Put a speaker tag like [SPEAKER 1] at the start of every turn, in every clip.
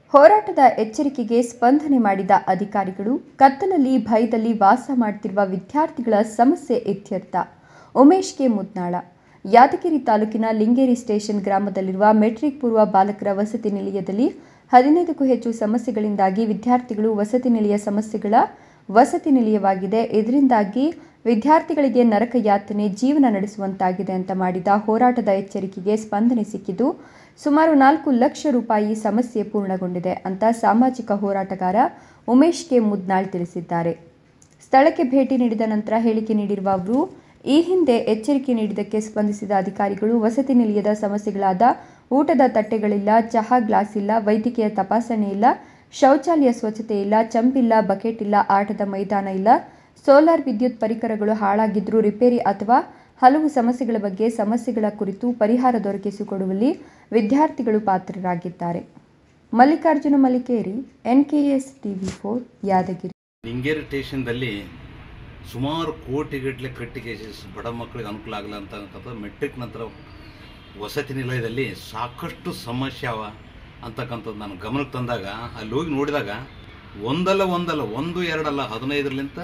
[SPEAKER 1] ಹೋರಾಟದ ಎಚ್ಚರಿಕೆಗೆ ಸ್ಪಂದನೆ ಮಾಡಿದ ಅಧಿಕಾರಿಗಳು ಕತ್ತಲಲ್ಲಿ ಭಯದಲ್ಲಿ ವಾಸ ಮಾಡುತ್ತಿರುವ ವಿದ್ಯಾರ್ಥಿಗಳ ಸಮಸ್ಯೆ ಇತ್ಯರ್ಥ. ಉಮೇಶ್ ಕೆ ಮುದ್ನಾಳ, ಯಾದಗಿರಿ ತಾಲೂಕಿನ ಲಿಂಗೇರಿ ಸ್ಟೇಷನ್ ಗ್ರಾಮದಲ್ಲಿರುವ ಮೆಟ್ರಿಕ್ ಪೂರ್ವ ಬಾಲಕರ ವಸತಿ ನಿಲಯದಲ್ಲಿ 15ಕ್ಕೂ ಹೆಚ್ಚು ಸಮಸ್ಯೆಗಳಿಂದಾಗಿ ವಿದ್ಯಾರ್ಥಿಗಳು ವಸತಿ ನಿಲಯವಾಗಿದೆ. ಇದರಿಂದಾಗಿ ವಿದ್ಯಾರ್ಥಿಗಳಿಗೆ ನರಕ ಯಾತನೆ ಜೀವನ ನಡೆಸುವಂತಾಗಿದೆ ಅಂತ ಮಾಡಿದ ಹೋರಾಟದ ಎಚ್ಚರಿಕೆಗೆ ಸ್ಪಂದನೆ ಸಿಕ್ಕಿದ್ದು ಸುಮಾರು 4 ಲಕ್ಷ ರೂಪಾಯಿ ಸಮಸ್ಯೆ ಪೂರ್ಣಗೊಂಡಿದೆ ಅಂತ ಸಾಮಾಜಿಕ ಹೋರಾಟಗಾರ ಉಮೇಶ್ ಕೆ ಮುದ್ನಾಳ್ ತಿಳಿಸಿದ್ದಾರೆ. ಸ್ಥಳಕ್ಕೆ ಭೇಟಿ ನೀಡಿದ ನಂತರ ಹೇಳಿಕೆ ನೀಡಿರುವ ಅವರು, ಈ ಹಿಂದೆ ಎಚ್ಚರಿಕೆ ನೀಡಿದ್ದಕ್ಕೆ ಸ್ಪಂದಿಸಿದ ಅಧಿಕಾರಿಗಳು ವಸತಿ ನಿಲಯದ ಸಮಸ್ಯೆಗಳಾದ ಊಟದ ತಟ್ಟೆಗಳಿಲ್ಲ, ಚಹಾ ಗ್ಲಾಸ್ ಇಲ್ಲ, ವೈದ್ಯಕೀಯ ತಪಾಸಣೆ ಇಲ್ಲ, ಶೌಚಾಲಯ ಸ್ವಚ್ಛತೆ ಇಲ್ಲ, ಚಂಪಿಲ್ಲ, ಬಕೆಟ್ ಇಲ್ಲ, ಆಟದ ಮೈದಾನ ಇಲ್ಲ, ಸೋಲಾರ್ ವಿದ್ಯುತ್ ಪರಿಕರಗಳು ಹಾಳಾಗಿದ್ರೂ ರಿಪೇರಿ ಅಥವಾ ಹಲವು ಸಮಸ್ಯೆಗಳ ಕುರಿತು ಪರಿಹಾರ ದೊರಕಿಸಿಕೊಡುವಲ್ಲಿ ವಿದ್ಯಾರ್ಥಿಗಳು ಪಾತ್ರರಾಗಿದ್ದಾರೆ. Mallikarjuna ಮಲ್ಲಿಕೇರಿ, NKS TV4, Yadgir.
[SPEAKER 2] ಲಿಂಗೇರಿ ಸ್ಟೇಷನ್ದಲ್ಲಿ ಸುಮಾರು ಕೋಟಿಗಟ್ಟಲೆ ಕಟ್ಟಿಗೆ ಬಡ ಮಕ್ಕಳಿಗೆ ಅನುಕೂಲ ಆಗಲ್ಲ ಅಂತಕ್ಕಂಥ ಮೆಟ್ರಿಕ್ ನಂತರ ವಸತಿ ನಿಲಯದಲ್ಲಿ ಸಾಕಷ್ಟು ಸಮಸ್ಯೆ ಅವ ಅಂತಕ್ಕಂಥದ್ದು ನಾನು ಗಮನಕ್ಕೆ ತಂದಾಗ ಅಲ್ಲಿ ಹೋಗಿ ನೋಡಿದಾಗ ಒಂದಲ್ಲ 1, 2 ಅಲ್ಲ 15ರಿಂದ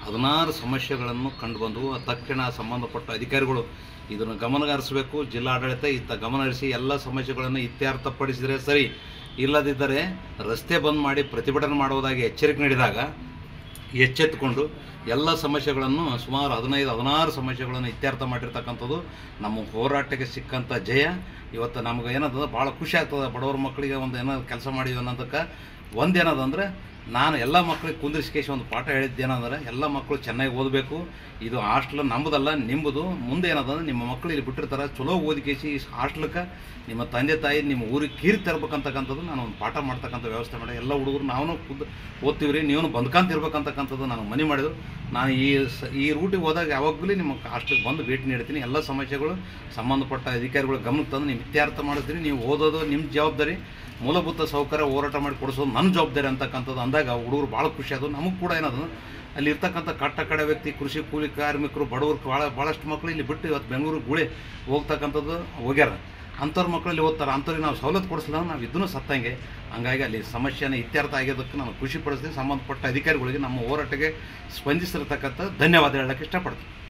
[SPEAKER 2] 16 ಸಮಸ್ಯೆಗಳನ್ನು ಕಂಡು ಬಂದವು. ತಕ್ಷಣ ಸಂಬಂಧಪಟ್ಟ ಅಧಿಕಾರಿಗಳು ಇದನ್ನು ಗಮನಹರಿಸಬೇಕು. ಜಿಲ್ಲಾಡಳಿತ ಗಮನಹರಿಸಿ ಎಲ್ಲ ಸಮಸ್ಯೆಗಳನ್ನು ಇತ್ಯರ್ಥಪಡಿಸಿದರೆ ಸರಿ, ಇಲ್ಲದಿದ್ದರೆ ರಸ್ತೆ ಬಂದ್ ಮಾಡಿ ಪ್ರತಿಭಟನೆ ಮಾಡುವುದಾಗಿ ಎಚ್ಚರಿಕೆ ನೀಡಿದಾಗ ಎಚ್ಚೆತ್ತುಕೊಂಡು ಎಲ್ಲ ಸಮಸ್ಯೆಗಳನ್ನು ಸುಮಾರು 15-16 ಸಮಸ್ಯೆಗಳನ್ನು ಇತ್ಯರ್ಥ ಮಾಡಿರ್ತಕ್ಕಂಥದ್ದು ನಮ್ಮ ಹೋರಾಟಕ್ಕೆ ಸಿಕ್ಕಂಥ ಜಯ. ಇವತ್ತು ನಮ್ಗೆ ಏನದ ಭಾಳ ಖುಷಿ ಆಗ್ತದೆ. ಬಡವರ ಮಕ್ಕಳಿಗೆ ಒಂದು ಏನಾದ್ರು ಕೆಲಸ ಮಾಡಿದ್ವಿ ಅನ್ನೋದಕ್ಕೆ ಒಂದೇನದಂದರೆ, ನಾನು ಎಲ್ಲ ಮಕ್ಕಳಿಗೆ ಕುಂದಿರಿಸಿಕೇಶಿ ಒಂದು ಪಾಠ ಹೇಳಿದ್ದೇನೆಂದರೆ, ಎಲ್ಲ ಮಕ್ಕಳು ಚೆನ್ನಾಗಿ ಓದಬೇಕು. ಇದು ಹಾಸ್ಟೆಲ್ ನಮ್ಮದಲ್ಲ, ನಿಮ್ಮದು. ಮುಂದೆ ಏನದಂದ್ರೆ ನಿಮ್ಮ ಮಕ್ಕಳು ಇಲ್ಲಿ ಬಿಟ್ಟಿರ್ತಾರೆ, ಚಲೋ ಓದಿಕೇಶಿ ಹಾಸ್ಟೆಲ್ಗೆ ನಿಮ್ಮ ತಂದೆ ತಾಯಿ ನಿಮ್ಮ ಊರಿಗೆ ಕೀರ್ತಿ ತರಬೇಕಂತಕ್ಕಂಥದ್ದು ನಾನು ಒಂದು ಪಾಠ ಮಾಡ್ತಕ್ಕಂಥ ವ್ಯವಸ್ಥೆ ಮಾಡಿ ಎಲ್ಲ ಹುಡುಗರು ನಾವು ಓದ್ತೀವಿ ರೀ, ನೀವು ಬಂದ್ಕಂತಿರ್ಬೇಕಂತಕ್ಕಂಥದ್ದು ನಾನು ಮನೆ ಮಾಡಿದ್ರು. ನಾನು ಈ ರೂಟಿಗೆ ಹೋದಾಗ ಯಾವಾಗಲೂ ನಿಮ್ಮ ಹಾಸ್ಟೆಲ್ಗೆ ಬಂದು ಭೇಟಿ ನೀಡ್ತೀನಿ. ಎಲ್ಲ ಸಮಸ್ಯೆಗಳು ಸಂಬಂಧಪಟ್ಟ ಅಧಿಕಾರಿಗಳು ಗಮನಕ್ಕೆ ತಂದು ನೀವು ಇತ್ಯರ್ಥ ಮಾಡಿಸ್ತೀನಿ. ನೀವು ಓದೋದು ನಿಮ್ಮ ಜವಾಬ್ದಾರಿ, ಮೂಲಭೂತ ಸೌಕರ್ಯ ಹೋರಾಟ ಮಾಡಿ ಕೊಡಿಸೋದು ನನ್ನ ಜವಾಬ್ದಾರಿ ಅಂತಕ್ಕಂಥದ್ದು ಅಂದಾಗ ಹುಡುಗರು ಭಾಳ ಖುಷಿ ಆದವು. ನಮಗೆ ಕೂಡ ಏನದು ಅಲ್ಲಿ ಇರ್ತಕ್ಕಂಥ ಕಟ್ಟಕಡೆ ವ್ಯಕ್ತಿ, ಕೃಷಿ ಕೂಲಿ ಕಾರ್ಮಿಕರು, ಬಡವರು ಭಾಳಷ್ಟು ಮಕ್ಕಳು ಇಲ್ಲಿ ಬಿಟ್ಟು ಇವತ್ತು ಬೆಂಗಳೂರು ಗುಳೆ ಹೋಗ್ತಕ್ಕಂಥದ್ದು ಹೋಗ್ಯಾರ. ಅಂಥವ್ರ ಮಕ್ಕಳಲ್ಲಿ ಓದ್ತಾರೆ. ಅಂಥವ್ರಿಗೆ ನಾವು ಸವಲತ್ತು ಕೊಡಿಸಲ್ಲ, ನಾವು ಇದನ್ನು ಸತ್ತಂಗೆ. ಹಂಗಾಗಿ ಅಲ್ಲಿ ಸಮಸ್ಯೆನ ಇತ್ಯರ್ಥ ಆಗಿದ್ದಕ್ಕೆ ನಾನು ಖುಷಿ ಪಡಿಸ್ತೀನಿ. ಸಂಬಂಧಪಟ್ಟ ಅಧಿಕಾರಿಗಳಿಗೆ ನಮ್ಮ ಹೋರಾಟಕ್ಕೆ ಸ್ಪಂದಿಸಿರ್ತಕ್ಕಂಥ ಧನ್ಯವಾದ ಹೇಳಕ್ಕೆ ಇಷ್ಟಪಡ್ತೀನಿ.